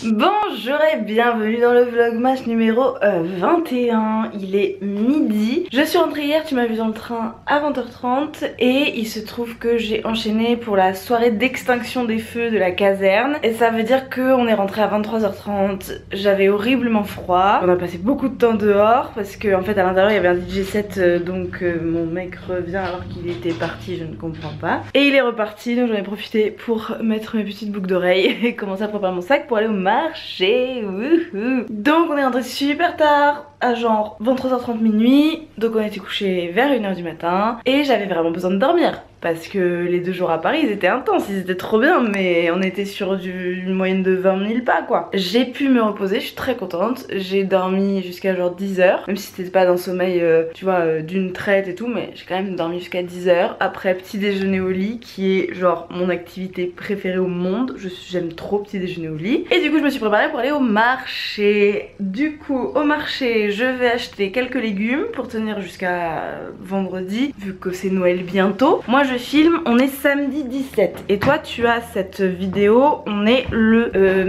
Bonjour et bienvenue dans le vlogmas numéro 21. Il est midi. Je suis rentrée hier, tu m'as vu dans le train à 20h30 et il se trouve que j'ai enchaîné pour la soirée d'extinction des feux de la caserne. Et ça veut dire qu'on est rentré à 23h30. J'avais horriblement froid. On a passé beaucoup de temps dehors parce qu'en fait à l'intérieur il y avait un DJ set, donc mon mec revient alors qu'il était parti, je ne comprends pas. Et il est reparti, donc j'en ai profité pour mettre mes petites boucles d'oreilles et commencer à préparer mon sac pour aller au marché. Donc on est rentré super tard, à genre 23h30 minuit. Donc on était couché vers 1h du matin et j'avais vraiment besoin de dormir parce que les 2 jours à Paris ils étaient intenses, ils étaient trop bien, mais on était sur une moyenne de 20 000 pas quoi. J'ai pu me reposer, je suis très contente. J'ai dormi jusqu'à genre 10h, même si c'était pas d'un sommeil tu vois d'une traite et tout, mais j'ai quand même dormi jusqu'à 10h. Après petit déjeuner au lit qui est genre mon activité préférée au monde. J'aime trop petit déjeuner au lit. Et du coup je me suis préparée pour aller au marché. Du coup au marché je vais acheter quelques légumes pour tenir jusqu'à vendredi vu que c'est Noël bientôt. Moi je filme, on est samedi 17 et toi tu as cette vidéo, on est le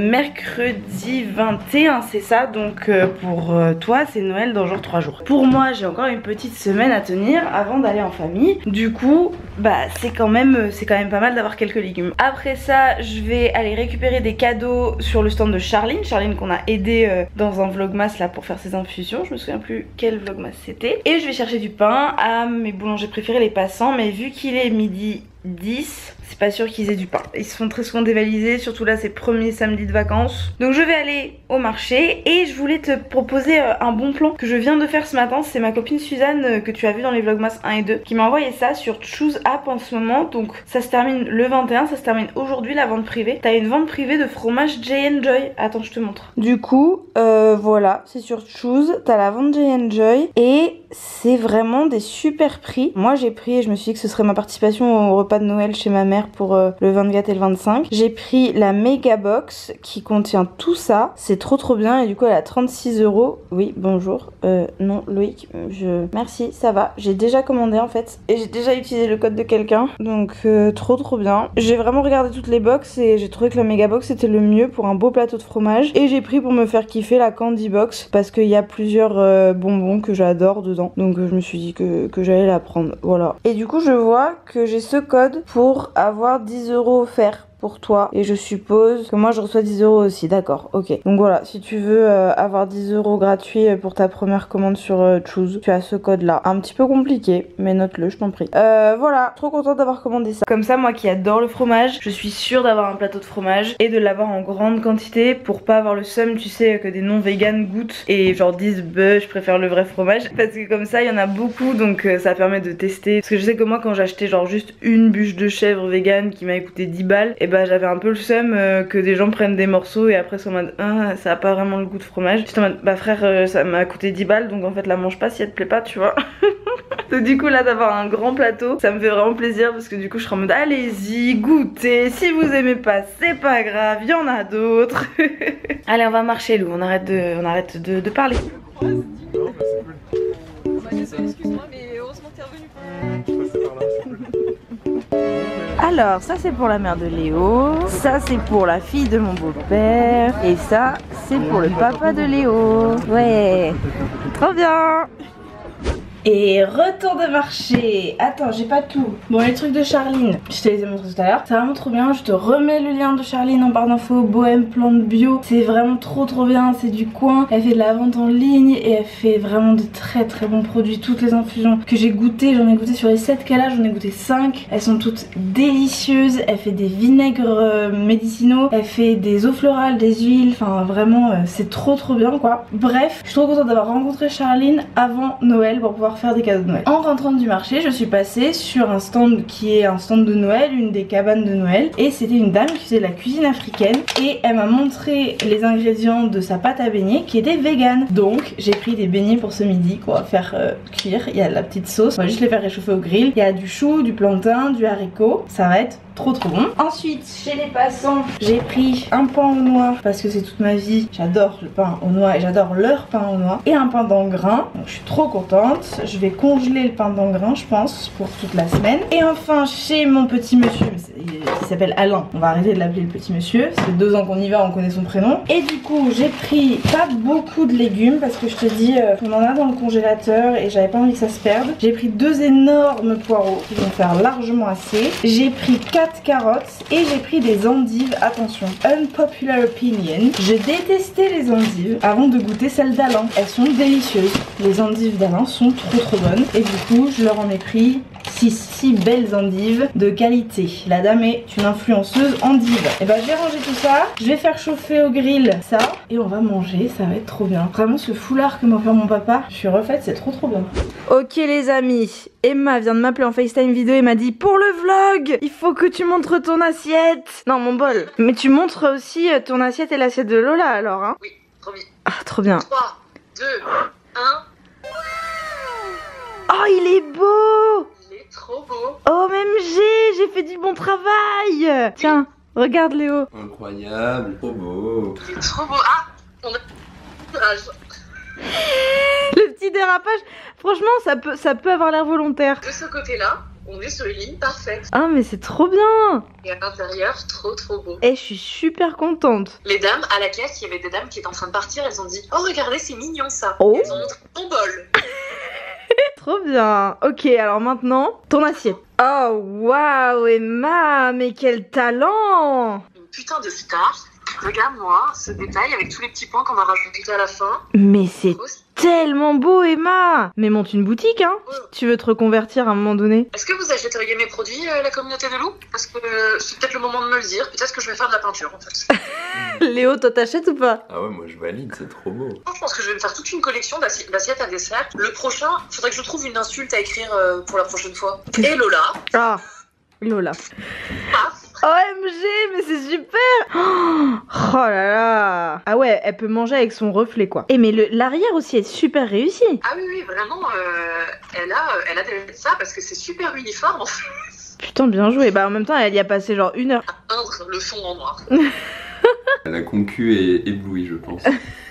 mercredi 21, c'est ça, donc pour toi c'est Noël dans genre 3 jours. Pour moi j'ai encore une petite semaine à tenir avant d'aller en famille, du coup bah c'est quand même pas mal d'avoir quelques légumes. Après ça je vais aller récupérer des cadeaux sur le stand de Charline qu'on a aidé dans un vlogmas là pour faire ses infusions, je me souviens plus quel vlogmas c'était. Et je vais chercher du pain à mes boulangers préférés, les Passants, mais vu qu'il est midi 10, c'est pas sûr qu'ils aient du pain. Ils se font très souvent dévaliser, surtout là c'est premier samedi de vacances. Donc je vais aller au marché et je voulais te proposer un bon plan que je viens de faire ce matin. C'est ma copine Suzanne que tu as vu dans les vlogmas 1 et 2 qui m'a envoyé ça sur Choose App en ce moment. Donc ça se termine le 21, ça se termine aujourd'hui la vente privée. T'as une vente privée de fromage J&Joy. Attends je te montre. Du coup voilà, c'est sur Choose, t'as la vente J&Joy et c'est vraiment des super prix. Moi j'ai pris, je me suis dit que ce serait ma participation au repas de Noël chez ma mère pour le 24 et le 25. J'ai pris la méga box qui contient tout ça. C'est trop bien et du coup elle a 36 €. Oui bonjour, non Loïc, merci, ça va. J'ai déjà commandé en fait et j'ai déjà utilisé le code de quelqu'un. Donc trop bien. J'ai vraiment regardé toutes les box et j'ai trouvé que la méga box était le mieux pour un beau plateau de fromage. Et j'ai pris pour me faire kiffer la candy box parce qu'il y a plusieurs bonbons que j'adore dedans. Donc je me suis dit que j'allais la prendre. Voilà. Et du coup je vois que j'ai ce code pour avoir 10 € offerts pour toi et je suppose que moi je reçois 10 € aussi, d'accord, ok. Donc voilà, si tu veux avoir 10 € gratuits pour ta première commande sur Choose, tu as ce code là. Un petit peu compliqué, mais note-le, je t'en prie. Voilà, trop contente d'avoir commandé ça. Comme ça, moi qui adore le fromage, je suis sûre d'avoir un plateau de fromage et de l'avoir en grande quantité pour pas avoir le seum, tu sais, que des non-véganes goûtent et genre disent bah je préfère le vrai fromage, parce que comme ça il y en a beaucoup, donc ça permet de tester. Parce que je sais que moi quand j'achetais genre juste une bûche de chèvre végane qui m'a coûté 10 balles, et bah j'avais un peu le seum que des gens prennent des morceaux et après sont en mode ça a pas vraiment le goût de fromage. J'étais en mode bah frère ça m'a coûté 10 balles donc en fait la mange pas si elle te plaît pas, tu vois. Donc du coup là d'avoir un grand plateau ça me fait vraiment plaisir parce que du coup je serai en mode allez-y goûtez, si vous aimez pas c'est pas grave, il y en a d'autres. Allez on va marcher Lou, on arrête de parler. Excuse-moi mais heureusement que t'es revenu. Alors ça c'est pour la mère de Léo, ça c'est pour la fille de mon beau-père et ça c'est pour le papa de Léo. Ouais, trop bien. Et retour de marché. Attends, j'ai pas tout. Bon, les trucs de Charline, je te les ai montrés tout à l'heure. C'est vraiment trop bien. Je te remets le lien de Charline en barre d'infos. Bohème Plante Bio. C'est vraiment trop bien. C'est du coin. Elle fait de la vente en ligne et elle fait vraiment de très bons produits. Toutes les infusions que j'ai goûtées, j'en ai goûté sur les 7 qu'elle a. J'en ai goûté 5. Elles sont toutes délicieuses. Elle fait des vinaigres médicinaux. Elle fait des eaux florales, des huiles. Enfin, vraiment, c'est trop bien quoi. Bref, je suis trop contente d'avoir rencontré Charline avant Noël pour pouvoir faire des cadeaux de Noël. En rentrant du marché, je suis passée sur un stand qui est un stand de Noël, une des cabanes de Noël, et c'était une dame qui faisait de la cuisine africaine et elle m'a montré les ingrédients de sa pâte à beignets qui était vegan. Donc j'ai pris des beignets pour ce midi qu'on va faire cuire. Il y a de la petite sauce, on va juste les faire réchauffer au grill. Il y a du chou, du plantain, du haricot. Ça va être trop bon. Ensuite, chez les passants, j'ai pris un pain aux noix parce que c'est toute ma vie. J'adore le pain aux noix et j'adore leur pain aux noix. Et un pain d'engrain, donc je suis trop contente. Je vais congeler le pain d'engrain, je pense, pour toute la semaine. Et enfin, chez mon petit monsieur, il s'appelle Alain. On va arrêter de l'appeler le petit monsieur. Ça fait 2 ans qu'on y va, on connaît son prénom. Et du coup, j'ai pris pas beaucoup de légumes parce que je te dis, on en a dans le congélateur et j'avais pas envie que ça se perde. J'ai pris 2 énormes poireaux qui vont faire largement assez. J'ai pris 4 carottes et j'ai pris des endives. Attention, unpopular opinion. Je détestais les endives avant de goûter celles d'Alain. Elles sont délicieuses. Les endives d'Alain sont trop bonnes. Et du coup, je leur en ai pris 6 belles endives de qualité. La dame est une influenceuse endive. Et bah je vais ranger tout ça, je vais faire chauffer au grill ça et on va manger, ça va être trop bien. Vraiment ce foulard que m'a offert mon papa, je suis refaite, c'est trop bien. Ok les amis, Emma vient de m'appeler en FaceTime vidéo et m'a dit pour le vlog, il faut que tu montres ton assiette. Non mon bol. Mais tu montres aussi ton assiette et l'assiette de Lola alors hein. Oui, promis. Ah trop bien. 3, 2, 1. Oh il est beau. Trop beau. OMG, j'ai fait du bon travail. Tiens, regarde Léo. Incroyable, trop beau. Il est trop beau. Ah, on a le petit dérapage, franchement ça peut avoir l'air volontaire. de ce côté-là, on est sur une ligne parfaite. Ah mais c'est trop bien. Et à l'intérieur, trop beau. Et je suis super contente. Les dames à la caisse, il y avait des dames qui étaient en train de partir, elles ont dit oh regardez c'est mignon ça. Oh. Et elles ont montré ton bol. Trop bien. Ok, alors maintenant, ton assiette. Oh, waouh, Emma, mais quel talent. Une putain de star. Regarde-moi ce détail avec tous les petits points qu'on a rajoutés à la fin. Mais c'est tellement beau, Emma. Mais monte une boutique, hein, si tu veux te reconvertir à un moment donné. Est-ce que vous achèteriez mes produits, la communauté de loup? Parce que c'est peut-être le moment de me le dire. Peut-être que je vais faire de la peinture, en fait. Léo, toi t'achètes ou pas? Ah ouais, moi je valide, c'est trop beau. Je pense que je vais me faire toute une collection d'assiettes à dessert. Le prochain, faudrait que je trouve une insulte à écrire pour la prochaine fois. Et Lola. Ah, Lola. Ah. OMG, mais c'est super. Oh là là. Ah ouais, elle peut manger avec son reflet quoi. Et mais l'arrière aussi est super réussi. Ah oui, vraiment, elle a des ça parce que c'est super uniforme en fait. Putain, bien joué. Bah en même temps, elle y a passé genre 1 heure. À peindre le fond en noir. La concu est éblouie, je pense.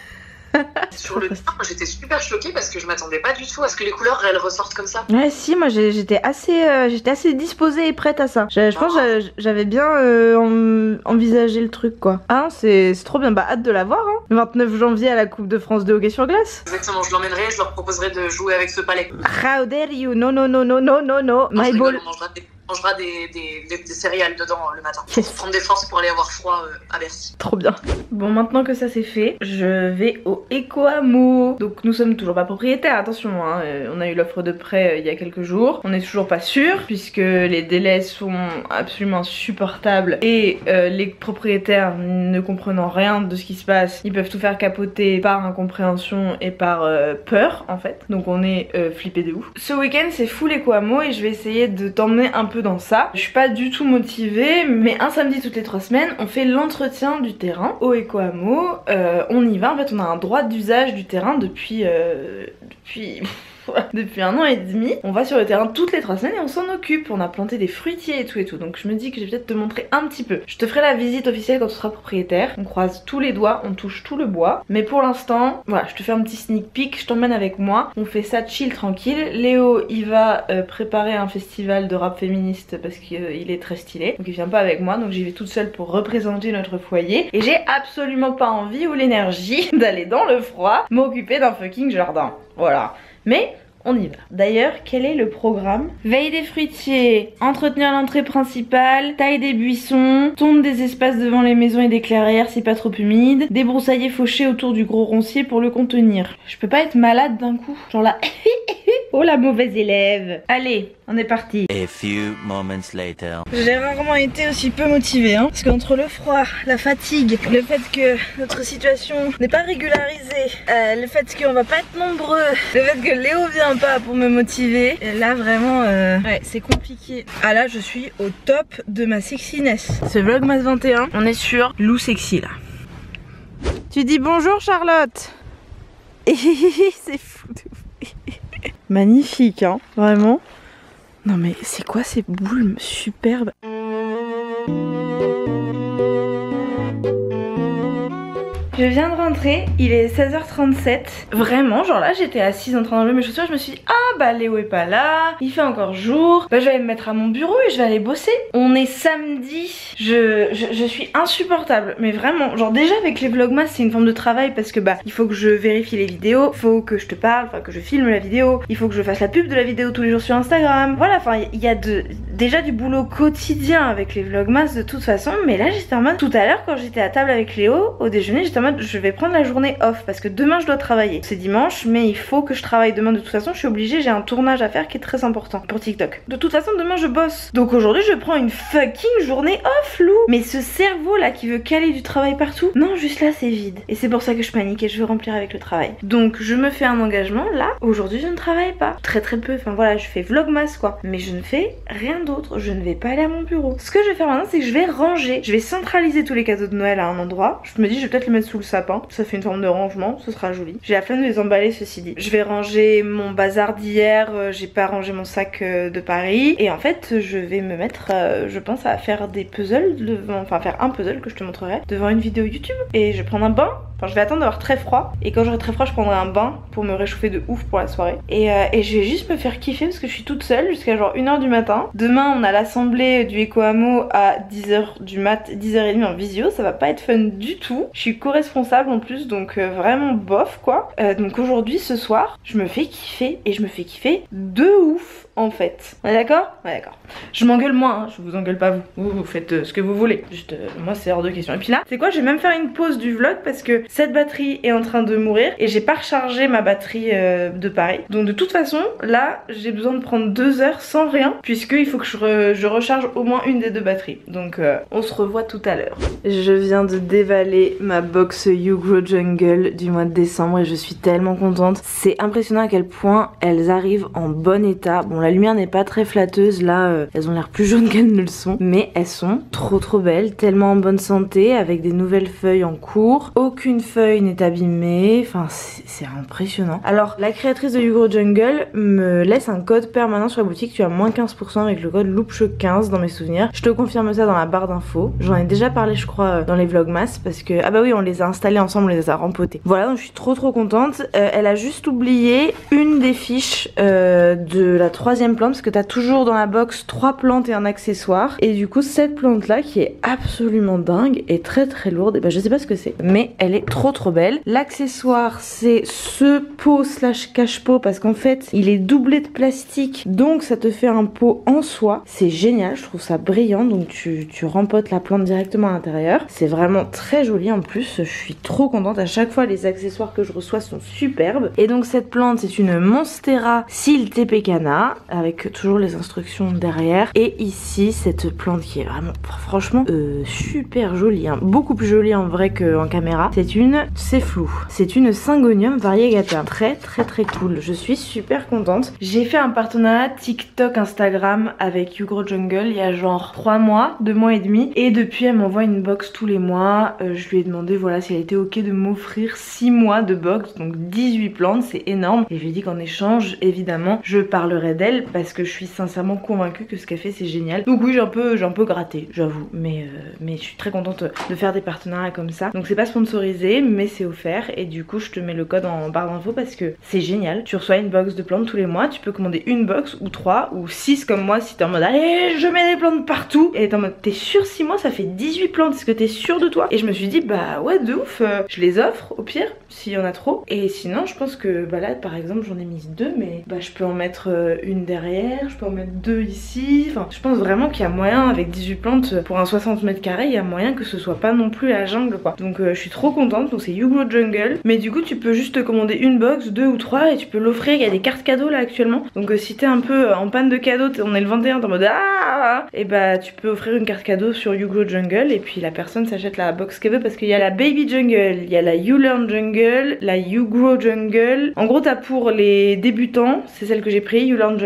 Sur le teint, j'étais super choquée parce que je m'attendais pas du tout à ce que les couleurs elles ressortent comme ça. Ouais, si, moi j'étais assez disposée et prête à ça. Je pense que j'avais bien envisagé le truc quoi. Ah, c'est trop bien. Bah, hâte de la voir. Hein. Le 29 janvier à la Coupe de France de hockey sur glace. Exactement, je l'emmènerai, je leur proposerai de jouer avec ce palais. How dare you? No. My ball. On mangera des céréales dedans le matin. Yes. Prendre des forces pour aller avoir froid à Bercy. Trop bien. Bon, maintenant que ça c'est fait, je vais au Ecoamo. Donc nous sommes toujours pas propriétaires, attention hein. On a eu l'offre de prêt il y a quelques jours. On n'est toujours pas sûr puisque les délais sont absolument insupportables et les propriétaires ne comprenant rien de ce qui se passe, ils peuvent tout faire capoter par incompréhension et par peur en fait. Donc on est flippé de ouf. Ce week-end c'est full Ecoamo et je vais essayer de t'emmener un peu dans ça. Je suis pas du tout motivée, mais un samedi toutes les 3 semaines, on fait l'entretien du terrain au Ecoamo. On y va, en fait on a un droit d'usage du terrain depuis 1 an et demi. On va sur le terrain toutes les 3 semaines et on s'en occupe. On a planté des fruitiers et tout. Donc je me dis que je vais peut-être te montrer un petit peu. Je te ferai la visite officielle quand tu seras propriétaire. On croise tous les doigts, on touche tout le bois. Mais pour l'instant, voilà, je te fais un petit sneak peek, je t'emmène avec moi. On fait ça chill, tranquille. Léo, il va préparer un festival de rap féministe parce qu'il est très stylé. Donc il vient pas avec moi, donc j'y vais toute seule pour représenter notre foyer. Et j'ai absolument pas envie ou l'énergie d'aller dans le froid m'occuper d'un fucking jardin. Voilà. Mais on y va. D'ailleurs, quel est le programme? Veille des fruitiers, entretenir l'entrée principale, taille des buissons, tonde des espaces devant les maisons et des clairières si pas trop humide, débroussailler faucher autour du gros roncier pour le contenir. Je peux pas être malade d'un coup. Genre là, oh la mauvaise élève. Allez, on est parti. A few moments later. J'ai rarement été aussi peu motivée hein, parce qu'entre le froid, la fatigue, le fait que notre situation n'est pas régularisée, le fait qu'on va pas être nombreux, le fait que Léo vient pas pour me motiver, et là vraiment ouais, c'est compliqué. Ah là je suis au top de ma sexiness. Ce Vlogmas 21, on est sur Lou Sexy là. Tu dis bonjour Charlotte. C'est fou de ouf. Magnifique hein, vraiment. Non mais c'est quoi ces boules superbes? Je viens de rentrer, il est 16h37. Vraiment, genre là j'étais assise en train d'enlever mes chaussures, je me suis dit ah bah Léo est pas là, il fait encore jour, bah je vais aller me mettre à mon bureau et je vais aller bosser. On est samedi, je suis insupportable, mais vraiment, genre déjà avec les vlogmas c'est une forme de travail parce que bah il faut que je vérifie les vidéos, il faut que je te parle, enfin que je filme la vidéo, il faut que je fasse la pub de la vidéo tous les jours sur Instagram. Voilà, enfin il y a déjà du boulot quotidien avec les vlogmas de toute façon, mais là j'étais en mode tout à l'heure quand j'étais à table avec Léo au déjeuner, j'étais en mode je vais prendre la journée off parce que demain je dois travailler. C'est dimanche mais il faut que je travaille demain de toute façon, je suis obligée, j'ai un tournage à faire qui est très important pour TikTok. De toute façon demain je bosse. Donc aujourd'hui je prends une fucking journée off Lou. Mais ce cerveau là qui veut caler du travail partout, non juste là c'est vide. Et c'est pour ça que je panique et je veux remplir avec le travail. Donc je me fais un engagement là, aujourd'hui je ne travaille pas. Très peu, enfin voilà je fais vlogmas quoi. Mais je ne fais rien d'autre, je ne vais pas aller à mon bureau. Ce que je vais faire maintenant c'est que je vais ranger, je vais centraliser tous les cadeaux de Noël à un endroit. Je me dis je vais peut-être les mettre sous le sapin, ça fait une forme de rangement, ce sera joli. J'ai la flemme de les emballer ceci dit. Je vais ranger mon bazar d'hier, j'ai pas rangé mon sac de Paris et en fait je vais me mettre je pense à faire des puzzles devant, enfin faire un puzzle que je te montrerai devant une vidéo YouTube et je vais prendre un bain. Enfin je vais attendre d'avoir très froid et quand j'aurai très froid je prendrai un bain pour me réchauffer de ouf pour la soirée et je vais juste me faire kiffer parce que je suis toute seule jusqu'à genre 1h du matin. Demain on a l'assemblée du Ecoamo à 10h du mat, 10h30 en visio, ça va pas être fun du tout. Je suis co-responsable en plus donc vraiment bof quoi. Donc aujourd'hui ce soir je me fais kiffer et je me fais kiffer de ouf en fait. On est d'accord? Ouais d'accord. Je m'engueule moins, hein. Je vous engueule pas vous. Vous faites ce que vous voulez. Juste moi c'est hors de question. Et puis là, c'est quoi? Je vais même faire une pause du vlog parce que cette batterie est en train de mourir et j'ai pas rechargé ma batterie de Paris. Donc de toute façon, là j'ai besoin de prendre 2 heures sans rien puisqu'il faut que je recharge au moins une des deux batteries. Donc on se revoit tout à l'heure. Je viens de dévaler ma box You Grow Jungle du mois de décembre et je suis tellement contente. C'est impressionnant à quel point elles arrivent en bon état. Bon la lumière n'est pas très flatteuse là, elles ont l'air plus jaunes qu'elles ne le sont, mais elles sont trop belles, tellement en bonne santé avec des nouvelles feuilles en cours. Aucune feuille n'est abîmée, enfin c'est impressionnant. Alors la créatrice de You Grow Jungle me laisse un code permanent sur la boutique, tu as moins 15% avec le code loopshow15 dans mes souvenirs. Je te confirme ça dans la barre d'infos. J'en ai déjà parlé je crois dans les vlogmas parce que ah bah oui on les a installés ensemble, on les a rempotés. Voilà donc je suis trop contente. Elle a juste oublié une des fiches de la troisième plante parce que t'as toujours dans la box 3 plantes et un accessoire et du coup cette plante là qui est absolument dingue et très lourde et bah je sais pas ce que c'est mais elle est trop belle. L'accessoire c'est ce pot slash cache-pot parce qu'en fait il est doublé de plastique donc ça te fait un pot en soie. C'est génial, je trouve ça brillant donc tu rempotes la plante directement à l'intérieur. C'est vraiment très joli en plus, je suis trop contente. À chaque fois les accessoires que je reçois sont superbes et donc cette plante c'est une Monstera Siltepecana avec toujours les instructions derrière et ici cette plante qui est vraiment franchement super jolie hein. Beaucoup plus jolie en vrai qu'en caméra. C'est flou, c'est une Syngonium variegata, très cool. Je suis super contente. J'ai fait un partenariat TikTok Instagram avec You Grow Jungle il y a genre 3 mois, 2 mois et demi et depuis elle m'envoie une box tous les mois. Je lui ai demandé voilà si elle était ok de m'offrir 6 mois de box, donc 18 plantes, c'est énorme et je lui ai dit qu'en échange évidemment je parlerai d'elle parce que je suis sincèrement convaincue que ce qu'elle fait c'est génial. Donc oui j'ai un peu gratté j'avoue mais je suis très contente de faire des partenariats comme ça. Donc c'est pas sponsorisé mais c'est offert et du coup je te mets le code en barre d'infos parce que c'est génial. Tu reçois une box de plantes tous les mois, tu peux commander une box ou 3 ou 6 comme moi si t'es en mode allez je mets des plantes partout et t'es en mode t'es sûr 6 mois ça fait 18 plantes, est-ce que t'es sûr de toi? Et je me suis dit bah ouais de ouf, je les offre au pire s'il y en a trop et sinon je pense que bah là par exemple j'en ai mis 2 mais bah je peux en mettre une derrière, je peux en mettre 2 ici, enfin je pense vraiment qu'il y a moyen avec 18 plantes pour un 60 mètres carrés, il y a moyen que ce soit pas non plus la jungle quoi. Donc je suis trop contente, donc c'est You Grow Jungle mais du coup tu peux juste commander une box, 2 ou 3 et tu peux l'offrir, il y a des cartes cadeaux là actuellement donc si t'es un peu en panne de cadeaux, on est le 21 t'es en mode ah et bah tu peux offrir une carte cadeau sur You Grow Jungle et puis la personne s'achète la box qu'elle veut parce qu'il y a la Baby Jungle, il y a la You Learn Jungle, la You Grow Jungle. En gros t'as pour les débutants, c'est celle que j'ai pris, You Learn Jungle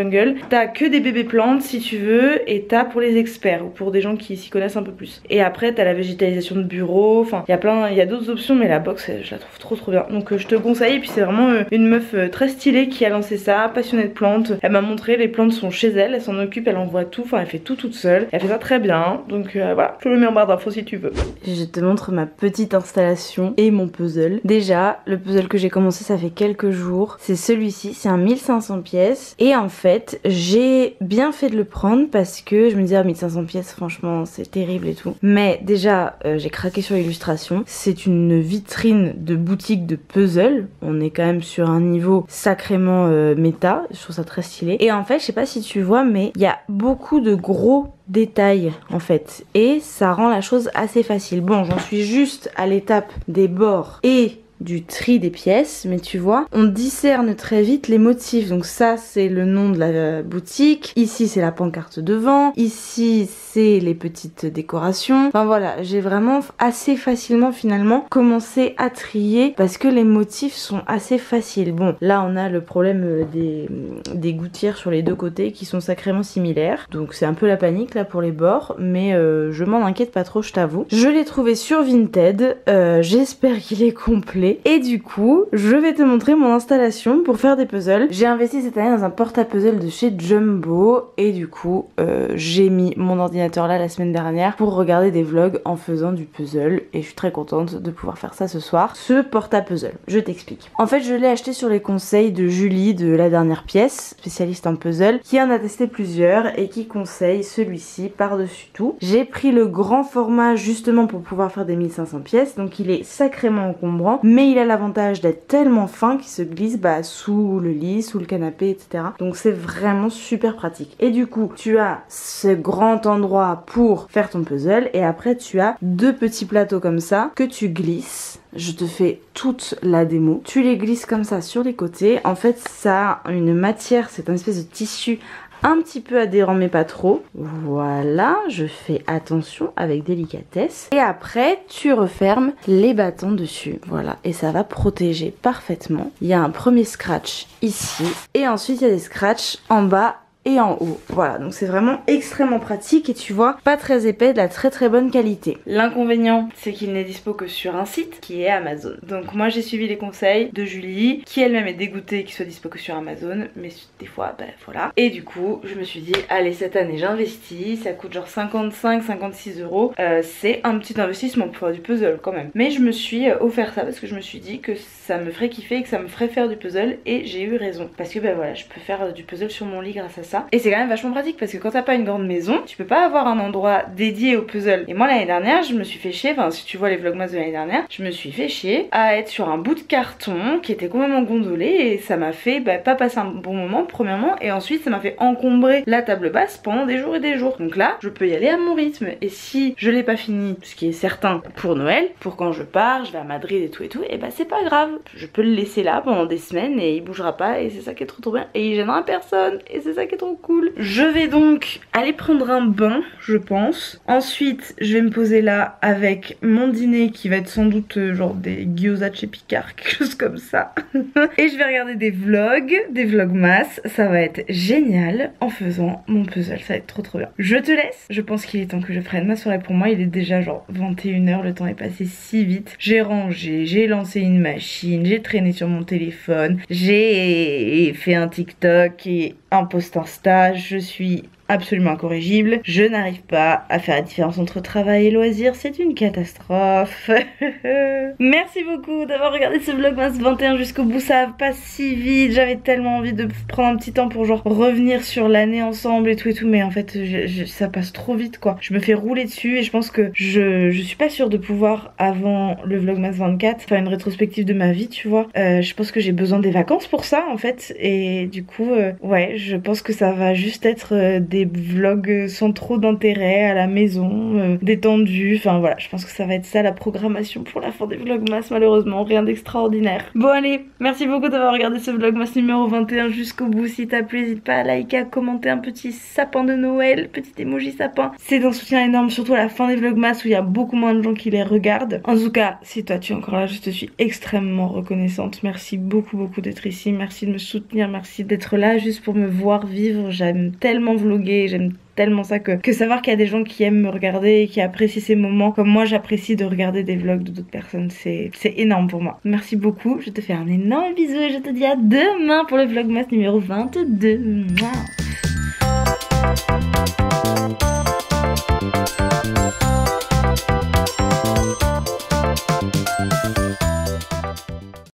jungle. T'as que des bébés plantes si tu veux, et t'as pour les experts ou pour des gens qui s'y connaissent un peu plus. Et après t'as la végétalisation de bureau, enfin il y a d'autres options, mais la box je la trouve trop bien. Donc je te conseille. Et puis c'est vraiment une meuf très stylée qui a lancé ça, passionnée de plantes. Elle m'a montré, les plantes sont chez elle, elle s'en occupe, elle envoie tout, enfin elle fait tout toute seule. Elle fait ça très bien, donc voilà, je te le mets en barre d'infos si tu veux. Je te montre ma petite installation et mon puzzle. Déjà, le puzzle que j'ai commencé ça fait quelques jours, c'est celui-ci, c'est un 1500 pièces. Et en fait, j'ai bien fait de le prendre parce que je me disais, ah, 1500 pièces, franchement, c'est terrible et tout. Mais déjà, j'ai craqué sur l'illustration. C'est une vitrine de boutique de puzzle. On est quand même sur un niveau sacrément méta. Je trouve ça très stylé. Et en fait, je sais pas si tu vois, mais il y a beaucoup de gros détails en fait. Et ça rend la chose assez facile. Bon, j'en suis juste à l'étape des bords et du tri des pièces, mais tu vois, on discerne très vite les motifs. Donc ça, c'est le nom de la boutique. Ici, c'est la pancarte devant. Ici, c'est les petites décorations. Enfin voilà, j'ai vraiment assez facilement finalement commencé à trier parce que les motifs sont assez faciles. Bon, là, on a le problème des gouttières sur les deux côtés qui sont sacrément similaires. Donc c'est un peu la panique là pour les bords, mais je m'en inquiète pas trop, je t'avoue. Je l'ai trouvé sur Vinted. J'espère qu'il est complet. Et du coup, je vais te montrer mon installation pour faire des puzzles. J'ai investi cette année dans un porte-à-puzzle de chez Jumbo. Et du coup, j'ai mis mon ordinateur là la semaine dernière pour regarder des vlogs en faisant du puzzle. Et je suis très contente de pouvoir faire ça ce soir. Ce porte-à-puzzle, je t'explique. En fait, je l'ai acheté sur les conseils de Julie de La Dernière Pièce, spécialiste en puzzle, qui en a testé plusieurs et qui conseille celui-ci par-dessus tout. J'ai pris le grand format justement pour pouvoir faire des 1500 pièces. Donc il est sacrément encombrant. Mais il a l'avantage d'être tellement fin qu'il se glisse sous le lit, sous le canapé, etc. Donc c'est vraiment super pratique. Et du coup, tu as ce grand endroit pour faire ton puzzle et après tu as deux petits plateaux comme ça que tu glisses. Je te fais toute la démo. Tu les glisses comme ça sur les côtés. En fait, ça a une matière, c'est une espèce de tissu un petit peu adhérent mais pas trop. Voilà, je fais attention avec délicatesse. Et après, tu refermes les bâtons dessus. Voilà, et ça va protéger parfaitement. Il y a un premier scratch ici. Et ensuite, il y a des scratchs en bas et en haut. Voilà, donc c'est vraiment extrêmement pratique et tu vois, pas très épais, de la très bonne qualité. L'inconvénient, c'est qu'il n'est dispo que sur un site qui est Amazon. Donc moi j'ai suivi les conseils de Julie, qui elle-même est dégoûtée qu'il soit dispo que sur Amazon, mais des fois, voilà. Et du coup, je me suis dit, allez, cette année j'investis, ça coûte genre 55-56 euros. C'est un petit investissement pour faire du puzzle quand même. Mais je me suis offert ça parce que je me suis dit que ça me ferait kiffer et que ça me ferait faire du puzzle et j'ai eu raison. Parce que voilà, je peux faire du puzzle sur mon lit grâce à ça. Et c'est quand même vachement pratique parce que quand t'as pas une grande maison, tu peux pas avoir un endroit dédié au puzzle. Et moi l'année dernière, je me suis fait chier, enfin si tu vois les vlogmas de l'année dernière, je me suis fait chier à être sur un bout de carton qui était complètement gondolé et ça m'a fait pas passer un bon moment premièrement et ensuite ça m'a fait encombrer la table basse pendant des jours et des jours. Donc là, je peux y aller à mon rythme et si je l'ai pas fini, ce qui est certain pour Noël, pour quand je pars, je vais à Madrid et tout, et c'est pas grave. Je peux le laisser là pendant des semaines et il bougera pas et c'est ça qui est trop bien et il gênera personne et c'est ça qui est trop cool. Je vais donc aller prendre un bain, je pense. Ensuite, je vais me poser là avec mon dîner qui va être sans doute genre des gyoza de chez Picard, quelque chose comme ça. Et je vais regarder des vlogs, des vlogmas. Ça va être génial en faisant mon puzzle. Ça va être trop bien. Je te laisse. Je pense qu'il est temps que je prenne ma soirée pour moi. Il est déjà genre 21h. Le temps est passé si vite. J'ai rangé, j'ai lancé une machine, j'ai traîné sur mon téléphone, j'ai fait un TikTok et un post Insta, je suis absolument incorrigible. Je n'arrive pas à faire la différence entre travail et loisir, c'est une catastrophe. Merci beaucoup d'avoir regardé ce vlogmas 21 jusqu'au bout, ça passe si vite. J'avais tellement envie de prendre un petit temps pour genre revenir sur l'année ensemble et tout, mais en fait ça passe trop vite quoi. Je me fais rouler dessus et je pense que je suis pas sûre de pouvoir avant le vlogmas 24 faire une rétrospective de ma vie, tu vois. Je pense que j'ai besoin des vacances pour ça en fait et du coup ouais, je pense que ça va juste être des des vlogs sans trop d'intérêt, à la maison, détendus. Enfin voilà, je pense que ça va être ça la programmation pour la fin des vlogmas, malheureusement, rien d'extraordinaire. Bon allez, merci beaucoup d'avoir regardé ce vlogmas numéro 21 jusqu'au bout. Si t'as plu, n'hésite pas à liker, à commenter un petit sapin de Noël, petit emoji sapin. C'est d'un soutien énorme, surtout à la fin des vlogmas où il y a beaucoup moins de gens qui les regardent. En tout cas, si toi tu es encore là, je te suis extrêmement reconnaissante. Merci beaucoup d'être ici, merci de me soutenir, merci d'être là juste pour me voir vivre. J'aime tellement vlogger, j'aime tellement ça que savoir qu'il y a des gens qui aiment me regarder et qui apprécient ces moments comme moi j'apprécie de regarder des vlogs de d'autres personnes, c'est énorme pour moi. Merci beaucoup, je te fais un énorme bisou et je te dis à demain pour le vlogmas numéro 22. Mouah.